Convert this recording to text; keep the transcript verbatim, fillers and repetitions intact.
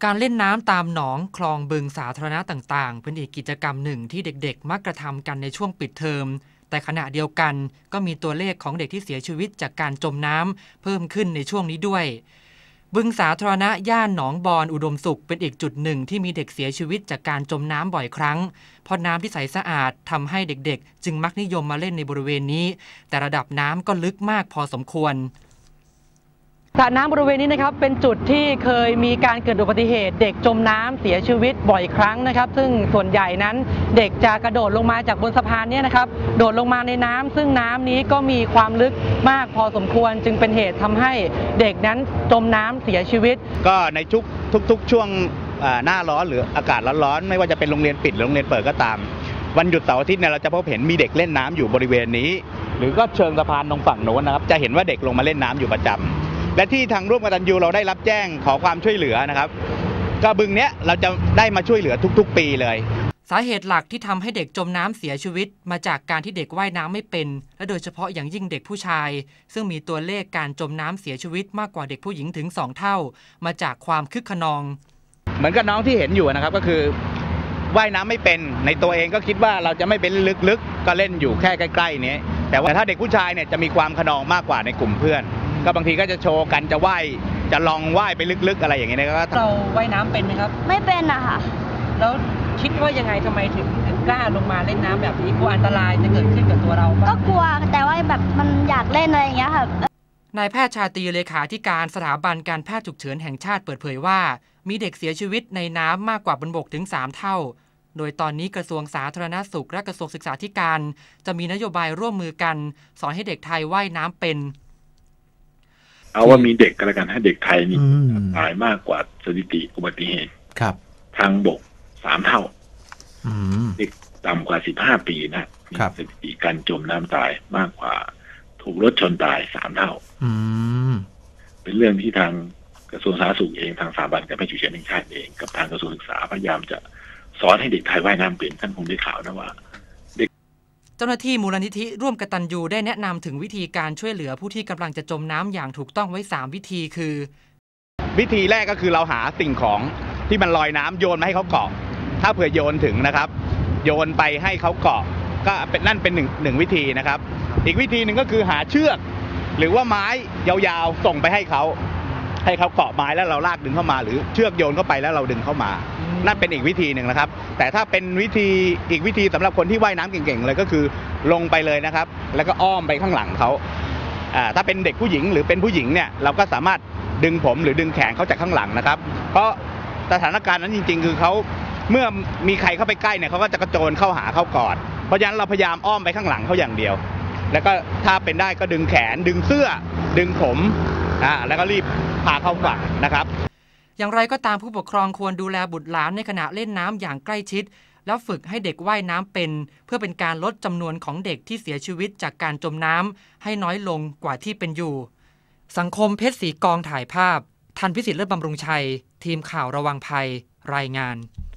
การเล่นน้ำตามหนองคลองบึงสาธารณะต่างๆเป็นอีกกิจกรรมหนึ่งที่เด็กๆมักกระทำกันในช่วงปิดเทอมแต่ขณะเดียวกันก็มีตัวเลขของเด็กที่เสียชีวิตจากการจมน้ำเพิ่มขึ้นในช่วงนี้ด้วยบึงสาธารณะย่านหนองบอนอุดมสุขเป็นอีกจุดหนึ่งที่มีเด็กเสียชีวิตจากการจมน้ำบ่อยครั้งเพราะน้ำที่ใสสะอาดทำให้เด็กๆจึงมักนิยมมาเล่นในบริเวณนี้แต่ระดับน้ำก็ลึกมากพอสมควรสระน้ำบริเวณนี้นะครับเป็นจุดที่เคยมีการเกิดอุบัติเหตุเด็กจมน้ำเสียชีวิตบ่อยครั้งนะครับซึ่งส่วนใหญ่นั้นเด็กจะกระโดดลงมาจากบนสะพานนี้นะครับโดดลงมาในน้ำซึ่งน้ำนี้ก็มีความลึกมากพอสมควรจึงเป็นเหตุทำให้เด็กนั้นจมน้ำเสียชีวิตก็ในทุกทุกๆช่วงหน้าร้อนหรืออากาศร้อนๆไม่ว่าจะเป็นโรงเรียนปิดหรือโรงเรียนเปิดก็ตามวันหยุดเสาร์อาทิตย์เนี่ยเราจะพบเห็นมีเด็กเล่นน้ำอยู่บริเวณนี้หรือก็เชิงสะพานตรงฝั่งโน้นนะครับจะเห็นว่าเด็กลงมาเล่นน้ำอยู่ประจำและที่ทางร่วมกตัญญูเราได้รับแจ้งขอความช่วยเหลือนะครับก็บึงเนี้ยเราจะได้มาช่วยเหลือทุกๆปีเลยสาเหตุหลักที่ทำให้เด็กจมน้ำเสียชีวิตมาจากการที่เด็กว่ายน้ำไม่เป็นและโดยเฉพาะอย่างยิ่งเด็กผู้ชายซึ่งมีตัวเลขการจมน้ำเสียชีวิตมากกว่าเด็กผู้หญิงถึงสองเท่ามาจากความคึกขนองเหมือนกับน้องที่เห็นอยู่นะครับก็คือว่ายน้ำไม่เป็นในตัวเองก็คิดว่าเราจะไม่เป็นลึกๆก็เล่นอยู่แค่ใกล้ๆนี้แต่ว่าถ้าเด็กผู้ชายเนี่ยจะมีความขนองมากกว่าในกลุ่มเพื่อนก็บางทีก็จะโชว์กันจะว่ายจะลองว่ายไปลึกๆอะไรอย่างเงี้ยนะครับเราว่ายน้ำเป็นไหมครับไม่เป็นอะค่ะแล้วคิดว่ายังไงทำไมถึงถึงกล้าลงมาเล่นน้ำแบบนี้กลัวอันตรายจะเกิดขึ้นกับตัวเราก็กลัวแต่ว่าแบบมันอยากเล่นอะไรอย่างเงี้ยค่ะนายแพทย์ชาตรีเลขาธิการสถาบันการแพทย์ฉุกเฉินแห่งชาติเปิดเผยว่ามีเด็กเสียชีวิตในน้ำมากกว่าบนบกถึงสามเท่าโดยตอนนี้กระทรวงสาธารณสุขและกระทรวงศึกษาธิการจะมีนโยบายร่วมมือกันสอนให้เด็กไทยว่ายน้ำเป็นเอาว่ามีเด็กกันแล้วกันให้เด็กไทยนี่ตายมากกว่าสถิติอุบัติเหตุครับทางบกสามเท่าเด็กต่ำกว่าสิบห้าปีนะมีสถิติการจมน้ำตายมากกว่าถูกรถชนตายสามเท่าเป็นเรื่องที่ทางกระทรวงสาธารณสุขเองทางสถาบันการแพทย์ฉุกเฉินแห่งชาติเองกับทางกระทรวงศึกษาพยายามจะสอนให้เด็กไทยว่ายน้ำเป็นท่านคงได้ข่าวนะว่าเจ้าหน้าที่มูลนิธิร่วมกตัญญูได้แนะนำถึงวิธีการช่วยเหลือผู้ที่กำลังจะจมน้ำอย่างถูกต้องไว้สามวิธีคือวิธีแรกก็คือเราหาสิ่งของที่มันลอยน้ำโยนมาให้เขาเกาะถ้าเผื่อโยนถึงนะครับโยนไปให้เขาเกาะก็เป็นนั่นเป็นหนึ่งหนึ่งวิธีนะครับอีกวิธีหนึ่งก็คือหาเชือกหรือว่าไม้ยาวๆส่งไปให้เขาให้เขาเกาะไม้แล้วเราลากดึงเข้ามาหรือเชือกโยนเข้าไปแล้วเราดึงเข้ามานั่นเป็นอีกวิธีหนึ่งนะครับแต่ถ้าเป็นวิธีอีกวิธีสำหรับคนที่ว่ายน้ำเก่งๆเลยก็คือลงไปเลยนะครับแล้วก็อ้อมไปข้างหลังเขาอ่าถ้าเป็นเด็กผู้หญิงหรือเป็นผู้หญิงเนี่ยเราก็สามารถดึงผมหรือดึงแขนเขาจากข้างหลังนะครับเพราะสถานการณ์นั้นจริงๆคือเขาเมื่อมีใครเข้าไปใกล้เนี่ยเขาก็จะกระโจนเข้าหาเขาก่อนเพราะฉะนั้นเราพยายามอ้อมไปข้างหลังเขาอย่างเดียวแล้วก็ถ้าเป็นได้ก็ดึงแขนดึงเสื้อดึงผมอ่าแล้วก็รีบพาเข้าฝั่งนะครับอย่างไรก็ตามผู้ปกครองควรดูแลบุตรหลานในขณะเล่นน้ำอย่างใกล้ชิดแล้วฝึกให้เด็กว่ายน้ำเป็นเพื่อเป็นการลดจำนวนของเด็กที่เสียชีวิตจากการจมน้ำให้น้อยลงกว่าที่เป็นอยู่สังคมเพชรศรีกองถ่ายภาพทันพิสิทธิ์เลิศบำรุงชัยทีมข่าวระวังภัยรายงาน